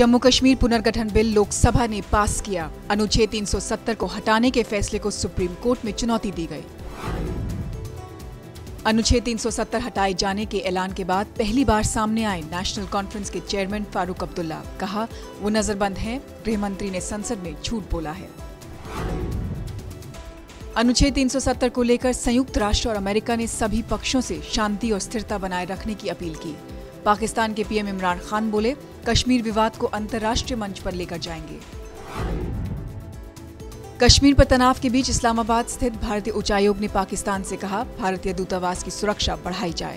जम्मू कश्मीर पुनर्गठन बिल लोकसभा ने पास किया। अनुच्छेद 370 को हटाने के फैसले को सुप्रीम कोर्ट में चुनौती दी गई। अनुच्छेद 370 हटाए जाने के ऐलान के बाद पहली बार सामने आए नेशनल कॉन्फ्रेंस के चेयरमैन फारूक अब्दुल्ला। कहा, वो नजरबंद हैं। गृह मंत्री ने संसद में झूठ बोला है। अनुच्छेद 370 को लेकर संयुक्त राष्ट्र और अमेरिका ने सभी पक्षों से शांति और स्थिरता बनाए रखने की अपील की। पाकिस्तान के पीएम इमरान खान बोले, कश्मीर विवाद को अंतर्राष्ट्रीय मंच पर लेकर जाएंगे। कश्मीर पर तनाव के बीच इस्लामाबाद स्थित भारतीय उच्चायोग ने पाकिस्तान से कहा, भारतीय दूतावास की सुरक्षा बढ़ाई जाए।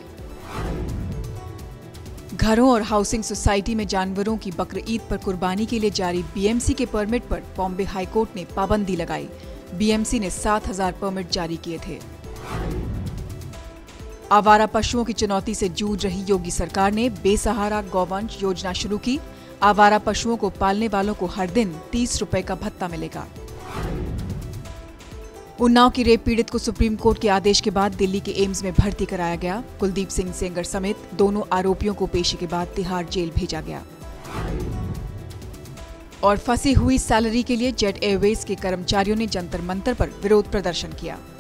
घरों और हाउसिंग सोसाइटी में जानवरों की बकर ईद पर कुर्बानी के लिए जारी बीएमसी के परमिट पर बॉम्बे हाईकोर्ट ने पाबंदी लगाई। बीएमसी ने 7,000 परमिट जारी किए थे। आवारा पशुओं की चुनौती से जूझ रही योगी सरकार ने बेसहारा गौवंश योजना शुरू की। आवारा पशुओं को पालने वालों को हर दिन 30 रुपए का भत्ता मिलेगा। उन्नाव की रेप पीड़ित को सुप्रीम कोर्ट के आदेश के बाद दिल्ली के एम्स में भर्ती कराया गया। कुलदीप सिंह सेंगर समेत दोनों आरोपियों को पेशी के बाद तिहाड़ जेल भेजा गया। और फंसी हुई सैलरी के लिए जेट एयरवेज के कर्मचारियों ने जंतर मंतर पर विरोध प्रदर्शन किया।